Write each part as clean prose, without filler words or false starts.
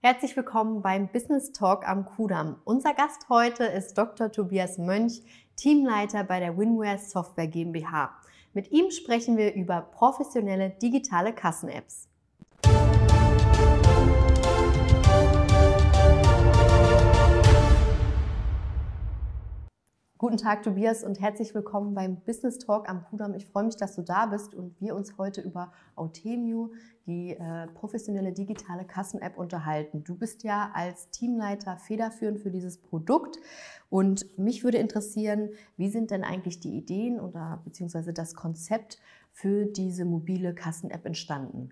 Herzlich willkommen beim Business Talk am Kudamm. Unser Gast heute ist Dr. Tobias Mönch, Teamleiter bei der Winware Software GmbH. Mit ihm sprechen wir über professionelle digitale Kassen-Apps. Guten Tag, Tobias, und herzlich willkommen beim Business Talk am Kudamm. Ich freue mich, dass du da bist und wir uns heute über Autemio, die professionelle digitale Kassen-App, unterhalten. Du bist ja als Teamleiter federführend für dieses Produkt und mich würde interessieren, wie sind denn eigentlich die Ideen oder beziehungsweise das Konzept für diese mobile Kassen-App entstanden?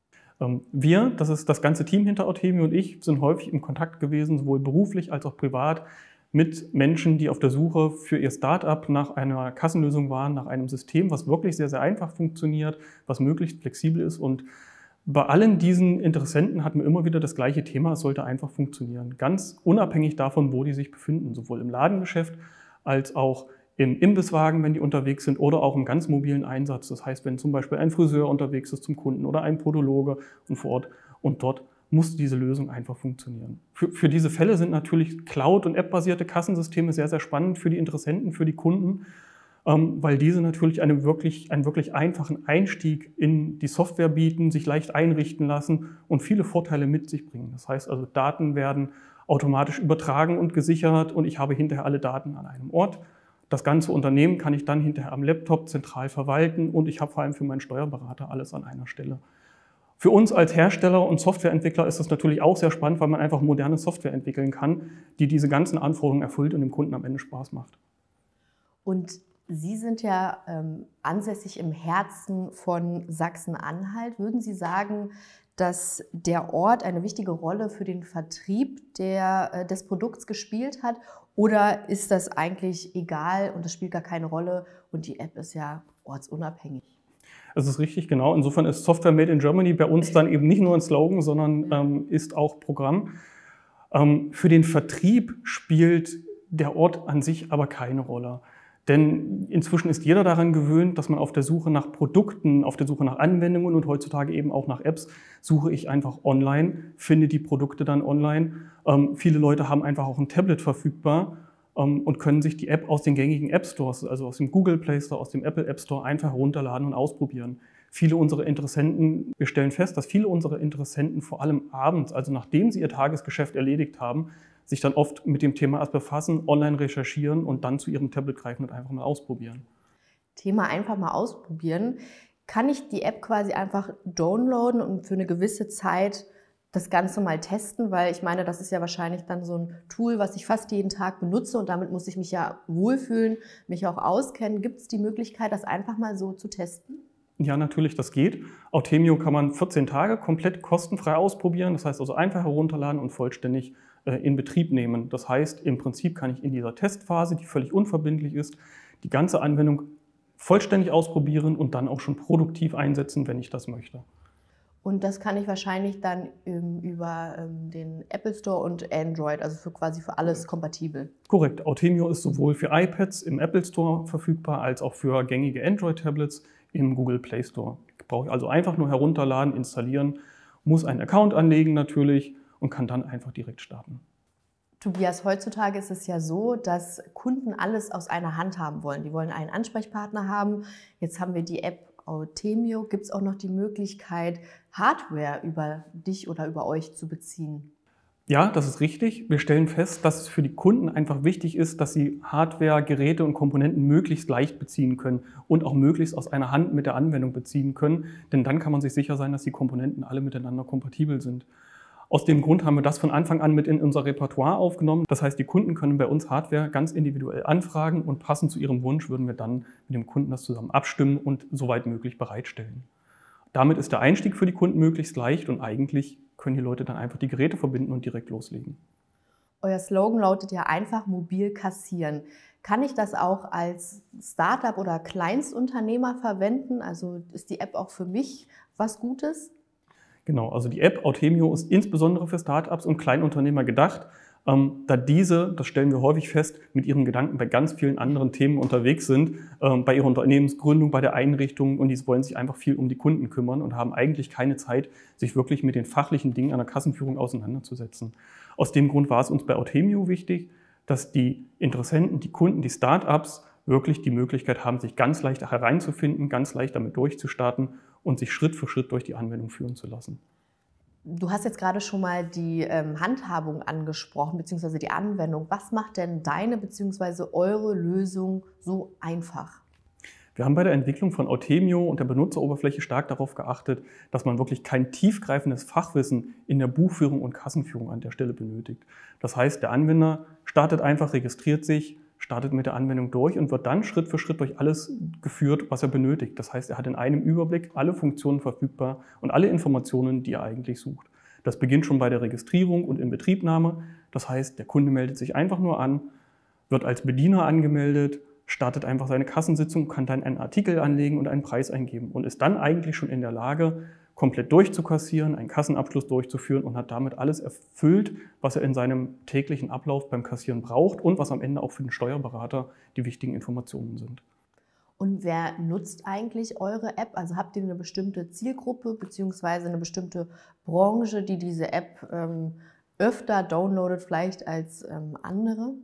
Wir, das ist das ganze Team hinter Autemio, und ich sind häufig im Kontakt gewesen, sowohl beruflich als auch privat, mit Menschen, die auf der Suche für ihr Start-up nach einer Kassenlösung waren, nach einem System, was wirklich sehr, sehr einfach funktioniert, was möglichst flexibel ist. Und bei allen diesen Interessenten hatten wir immer wieder das gleiche Thema: Es sollte einfach funktionieren. Ganz unabhängig davon, wo die sich befinden, sowohl im Ladengeschäft als auch im Imbisswagen, wenn die unterwegs sind, oder auch im ganz mobilen Einsatz. Das heißt, wenn zum Beispiel ein Friseur unterwegs ist zum Kunden oder ein Podologe und vor Ort und dort muss diese Lösung einfach funktionieren. Für diese Fälle sind natürlich Cloud- und App-basierte Kassensysteme sehr, sehr spannend für die Interessenten, für die Kunden, weil diese natürlich einen wirklich einfachen Einstieg in die Software bieten, sich leicht einrichten lassen und viele Vorteile mit sich bringen. Das heißt also, Daten werden automatisch übertragen und gesichert und ich habe hinterher alle Daten an einem Ort. Das ganze Unternehmen kann ich dann hinterher am Laptop zentral verwalten und ich habe vor allem für meinen Steuerberater alles an einer Stelle. Für uns als Hersteller und Softwareentwickler ist das natürlich auch sehr spannend, weil man einfach moderne Software entwickeln kann, die diese ganzen Anforderungen erfüllt und dem Kunden am Ende Spaß macht. Und Sie sind ja ansässig im Herzen von Sachsen-Anhalt. Würden Sie sagen, dass der Ort eine wichtige Rolle für den Vertrieb des Produkts gespielt hat? Oder ist das eigentlich egal und das spielt gar keine Rolle und die App ist ja ortsunabhängig? Das ist richtig, genau. Insofern ist Software Made in Germany bei uns dann eben nicht nur ein Slogan, sondern ist auch Programm. Für den Vertrieb spielt der Ort an sich aber keine Rolle. Denn inzwischen ist jeder daran gewöhnt, dass man auf der Suche nach Produkten, auf der Suche nach Anwendungen und heutzutage eben auch nach Apps, suche ich einfach online, finde die Produkte dann online. Viele Leute haben einfach auch ein Tablet verfügbar und können sich die App aus den gängigen App Stores, also aus dem Google Play Store, aus dem Apple App Store, einfach herunterladen und ausprobieren. Wir stellen fest, dass viele unserer Interessenten vor allem abends, also nachdem sie ihr Tagesgeschäft erledigt haben, sich dann oft mit dem Thema erst befassen, online recherchieren und dann zu ihrem Tablet greifen und einfach mal ausprobieren. Thema einfach mal ausprobieren. Kann ich die App quasi einfach downloaden und für eine gewisse Zeit das Ganze mal testen? Weil ich meine, das ist ja wahrscheinlich dann so ein Tool, was ich fast jeden Tag benutze und damit muss ich mich ja wohlfühlen, mich auch auskennen. Gibt es die Möglichkeit, das einfach mal so zu testen? Ja, natürlich, das geht. Autemio kann man 14 Tage komplett kostenfrei ausprobieren. Das heißt also einfach herunterladen und vollständig in Betrieb nehmen. Das heißt, im Prinzip kann ich in dieser Testphase, die völlig unverbindlich ist, die ganze Anwendung vollständig ausprobieren und dann auch schon produktiv einsetzen, wenn ich das möchte. Und das kann ich wahrscheinlich dann über den Apple Store und Android, also quasi für alles kompatibel. Korrekt. Autemio ist sowohl für iPads im Apple Store verfügbar, als auch für gängige Android-Tablets im Google Play Store. Brauche ich also einfach nur herunterladen, installieren, muss einen Account anlegen natürlich und kann dann einfach direkt starten. Tobias, heutzutage ist es ja so, dass Kunden alles aus einer Hand haben wollen. Die wollen einen Ansprechpartner haben. Jetzt haben wir die App Autemio. Gibt es auch noch die Möglichkeit, Hardware über dich oder über euch zu beziehen? Ja, das ist richtig. Wir stellen fest, dass es für die Kunden einfach wichtig ist, dass sie Hardware, Geräte und Komponenten möglichst leicht beziehen können und auch möglichst aus einer Hand mit der Anwendung beziehen können. Denn dann kann man sich sicher sein, dass die Komponenten alle miteinander kompatibel sind. Aus dem Grund haben wir das von Anfang an mit in unser Repertoire aufgenommen. Das heißt, die Kunden können bei uns Hardware ganz individuell anfragen und passend zu ihrem Wunsch würden wir dann mit dem Kunden das zusammen abstimmen und soweit möglich bereitstellen. Damit ist der Einstieg für die Kunden möglichst leicht und eigentlich können die Leute dann einfach die Geräte verbinden und direkt loslegen. Euer Slogan lautet ja einfach mobil kassieren. Kann ich das auch als Startup oder Kleinstunternehmer verwenden? Also ist die App auch für mich was Gutes? Genau, also die App Autemio ist insbesondere für Startups und Kleinunternehmer gedacht. Da diese, das stellen wir häufig fest, mit ihren Gedanken bei ganz vielen anderen Themen unterwegs sind, bei ihrer Unternehmensgründung, bei der Einrichtung, und die wollen sich einfach viel um die Kunden kümmern und haben eigentlich keine Zeit, sich wirklich mit den fachlichen Dingen einer Kassenführung auseinanderzusetzen. Aus dem Grund war es uns bei Authemio wichtig, dass die Interessenten, die Kunden, die Start-ups wirklich die Möglichkeit haben, sich ganz leicht hereinzufinden, ganz leicht damit durchzustarten und sich Schritt für Schritt durch die Anwendung führen zu lassen. Du hast jetzt gerade schon mal die Handhabung angesprochen, beziehungsweise die Anwendung. Was macht denn deine beziehungsweise eure Lösung so einfach? Wir haben bei der Entwicklung von Authemio und der Benutzeroberfläche stark darauf geachtet, dass man wirklich kein tiefgreifendes Fachwissen in der Buchführung und Kassenführung an der Stelle benötigt. Das heißt, der Anwender startet einfach, registriert sich, startet mit der Anwendung durch und wird dann Schritt für Schritt durch alles geführt, was er benötigt. Das heißt, er hat in einem Überblick alle Funktionen verfügbar und alle Informationen, die er eigentlich sucht. Das beginnt schon bei der Registrierung und Inbetriebnahme. Das heißt, der Kunde meldet sich einfach nur an, wird als Bediener angemeldet, startet einfach seine Kassensitzung, kann dann einen Artikel anlegen und einen Preis eingeben und ist dann eigentlich schon in der Lage, komplett durchzukassieren, einen Kassenabschluss durchzuführen und hat damit alles erfüllt, was er in seinem täglichen Ablauf beim Kassieren braucht und was am Ende auch für den Steuerberater die wichtigen Informationen sind. Und wer nutzt eigentlich eure App? Also habt ihr eine bestimmte Zielgruppe bzw. eine bestimmte Branche, die diese App öfter downloadet vielleicht als andere?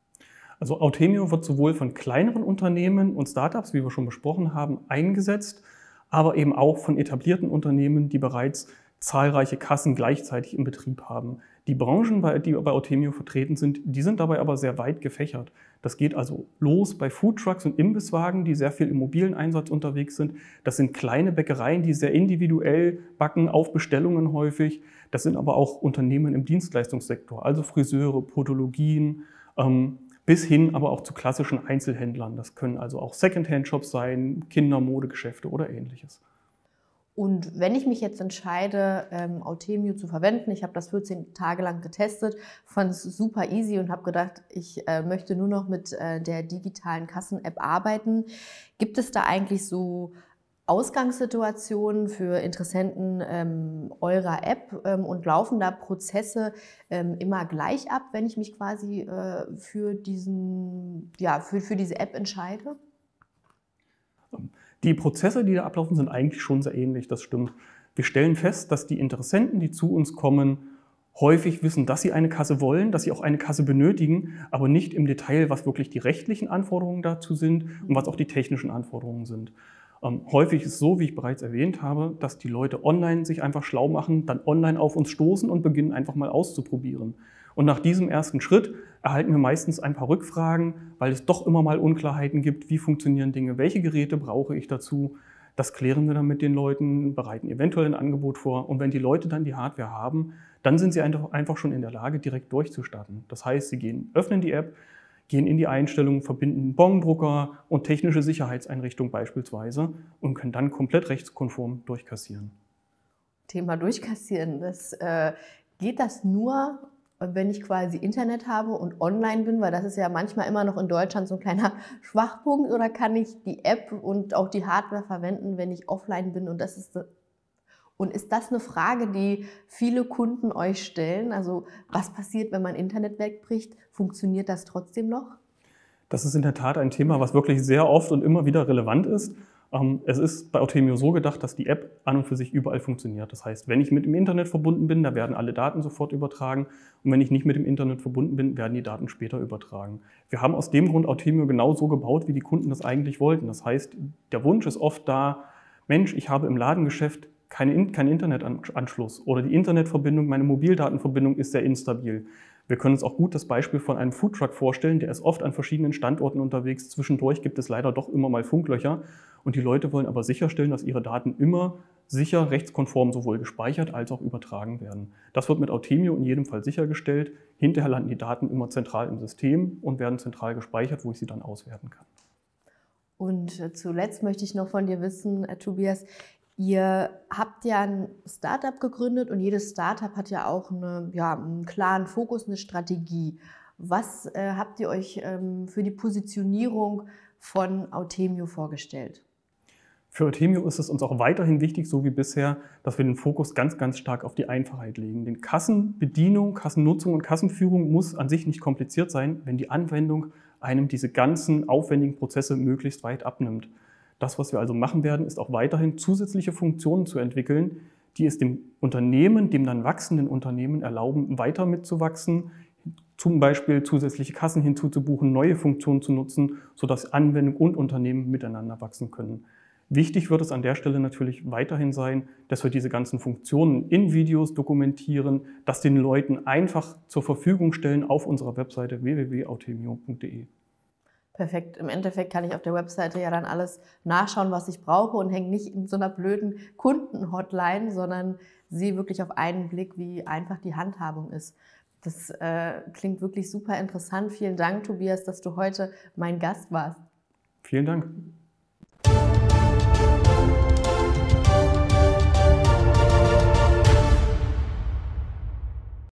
Also Authemio wird sowohl von kleineren Unternehmen und Startups, wie wir schon besprochen haben, eingesetzt, aber eben auch von etablierten Unternehmen, die bereits zahlreiche Kassen gleichzeitig im Betrieb haben. Die Branchen, die bei Authemio vertreten sind, die sind dabei aber sehr weit gefächert. Das geht also los bei Foodtrucks und Imbisswagen, die sehr viel im mobilen Einsatz unterwegs sind. Das sind kleine Bäckereien, die sehr individuell backen, auf Bestellungen häufig. Das sind aber auch Unternehmen im Dienstleistungssektor, also Friseure, Podologien, bis hin aber auch zu klassischen Einzelhändlern. Das können also auch Secondhand-Shops sein, Kindermodegeschäfte oder Ähnliches. Und wenn ich mich jetzt entscheide, Authemio zu verwenden, ich habe das 14 Tage lang getestet, fand es super easy und habe gedacht, ich möchte nur noch mit der digitalen Kassen-App arbeiten. Gibt es da eigentlich so Ausgangssituationen für Interessenten eurer App und laufen da Prozesse immer gleich ab, wenn ich mich quasi für diese App entscheide? Die Prozesse, die da ablaufen, sind eigentlich schon sehr ähnlich, das stimmt. Wir stellen fest, dass die Interessenten, die zu uns kommen, häufig wissen, dass sie eine Kasse wollen, dass sie auch eine Kasse benötigen, aber nicht im Detail, was wirklich die rechtlichen Anforderungen dazu sind und was auch die technischen Anforderungen sind. Häufig ist es so, wie ich bereits erwähnt habe, dass die Leute online sich einfach schlau machen, dann online auf uns stoßen und beginnen einfach mal auszuprobieren. Und nach diesem ersten Schritt erhalten wir meistens ein paar Rückfragen, weil es doch immer mal Unklarheiten gibt, wie funktionieren Dinge, welche Geräte brauche ich dazu. Das klären wir dann mit den Leuten, bereiten eventuell ein Angebot vor. Und wenn die Leute dann die Hardware haben, dann sind sie einfach schon in der Lage, direkt durchzustarten. Das heißt, sie öffnen die App, gehen in die Einstellungen, verbinden Bondrucker und technische Sicherheitseinrichtungen beispielsweise und können dann komplett rechtskonform durchkassieren. Thema durchkassieren, geht das nur, wenn ich quasi Internet habe und online bin, weil das ist ja manchmal immer noch in Deutschland so ein kleiner Schwachpunkt, oder kann ich die App und auch die Hardware verwenden, wenn ich offline bin? Und ist das eine Frage, die viele Kunden euch stellen? Also was passiert, wenn mein Internet wegbricht? Funktioniert das trotzdem noch? Das ist in der Tat ein Thema, was wirklich sehr oft und immer wieder relevant ist. Es ist bei Authemio so gedacht, dass die App an und für sich überall funktioniert. Das heißt, wenn ich mit dem Internet verbunden bin, da werden alle Daten sofort übertragen. Und wenn ich nicht mit dem Internet verbunden bin, werden die Daten später übertragen. Wir haben aus dem Grund Authemio genau so gebaut, wie die Kunden das eigentlich wollten. Das heißt, der Wunsch ist oft da, Mensch, ich habe im Ladengeschäft keinen Internetanschluss oder die Internetverbindung, meine Mobildatenverbindung ist sehr instabil. Wir können uns auch gut das Beispiel von einem Foodtruck vorstellen, der ist oft an verschiedenen Standorten unterwegs. Zwischendurch gibt es leider doch immer mal Funklöcher und die Leute wollen aber sicherstellen, dass ihre Daten immer sicher rechtskonform sowohl gespeichert als auch übertragen werden. Das wird mit Authemio in jedem Fall sichergestellt. Hinterher landen die Daten immer zentral im System und werden zentral gespeichert, wo ich sie dann auswerten kann. Und zuletzt möchte ich noch von dir wissen, Tobias, ihr habt ja ein Startup gegründet und jedes Startup hat ja auch einen klaren Fokus, eine Strategie. Was habt ihr euch für die Positionierung von Authemio vorgestellt? Für Authemio ist es uns auch weiterhin wichtig, so wie bisher, dass wir den Fokus ganz, ganz stark auf die Einfachheit legen. Denn Kassenbedienung, Kassennutzung und Kassenführung muss an sich nicht kompliziert sein, wenn die Anwendung einem diese ganzen aufwendigen Prozesse möglichst weit abnimmt. Das, was wir also machen werden, ist auch weiterhin zusätzliche Funktionen zu entwickeln, die es dem Unternehmen, dem dann wachsenden Unternehmen erlauben, weiter mitzuwachsen, zum Beispiel zusätzliche Kassen hinzuzubuchen, neue Funktionen zu nutzen, sodass Anwendung und Unternehmen miteinander wachsen können. Wichtig wird es an der Stelle natürlich weiterhin sein, dass wir diese ganzen Funktionen in Videos dokumentieren, das den Leuten einfach zur Verfügung stellen auf unserer Webseite www.authemio.de. Perfekt. Im Endeffekt kann ich auf der Webseite ja dann alles nachschauen, was ich brauche und hänge nicht in so einer blöden Kundenhotline, sondern sehe wirklich auf einen Blick, wie einfach die Handhabung ist. Das klingt wirklich super interessant. Vielen Dank, Tobias, dass du heute mein Gast warst. Vielen Dank.